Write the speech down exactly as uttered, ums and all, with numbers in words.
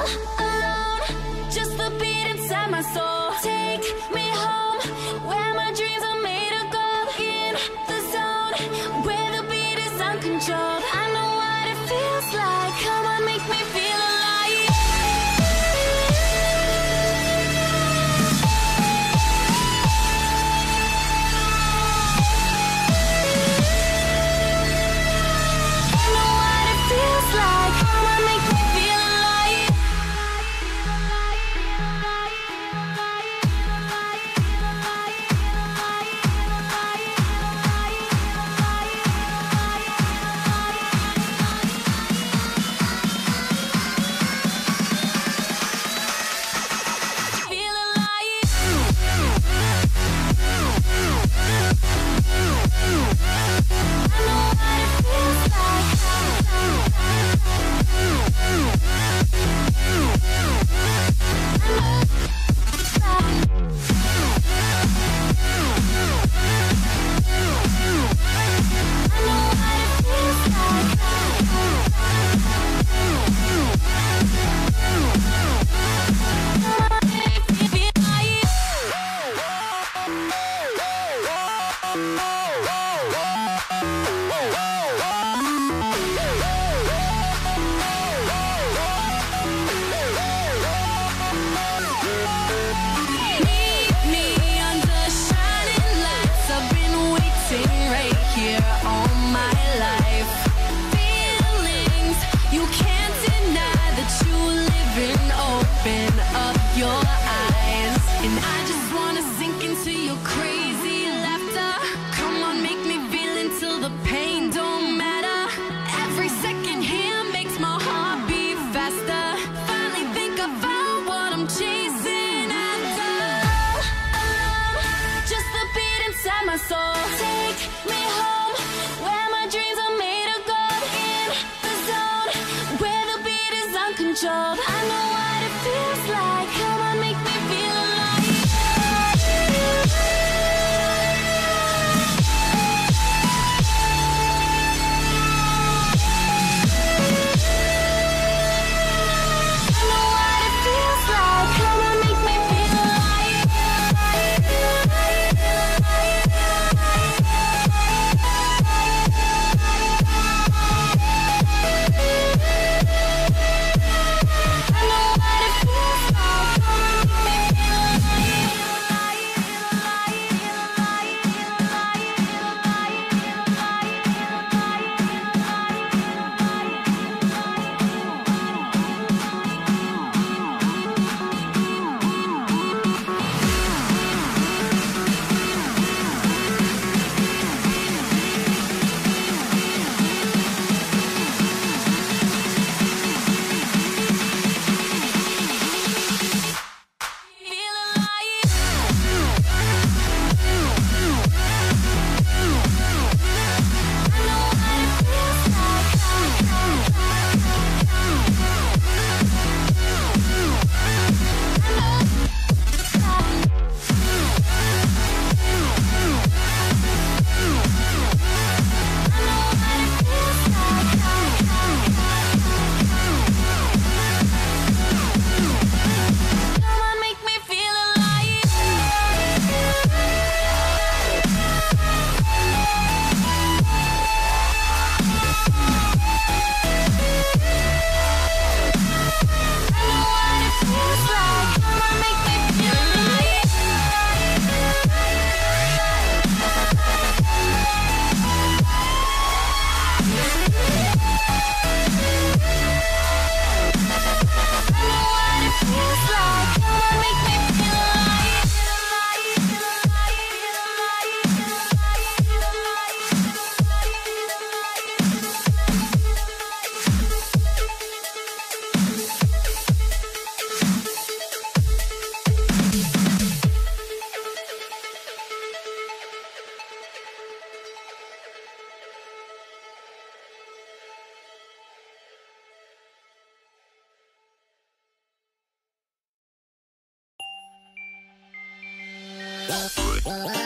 all alone, just the beat inside my soul. Take me home, where my dreams are made of gold. In the zone, where the beat is uncontrolled. I know what it feels like. Come on, make me feel alive. I know what it feels like. Come on, make me feel alive. Feel alive. I know what it feels Meet me under shining lights. I've been waiting right here all my life. Feelings you can't deny that you live in. Open up your eyes, and I just wanna sink into your crazy laughter. Come on, make me feel until the pain don't matter. Every second here makes my heart beat faster. Finally think I found what I'm chasing after. Just the beat inside my soul. Take me home, where my dreams are made of gold. In the zone, where the beat is uncontrolled. I know what it feels like. Come on, make me feel alive. I know what it feels like. Come on, make me feel alive. I know what it feels like. Come on, make me feel Well,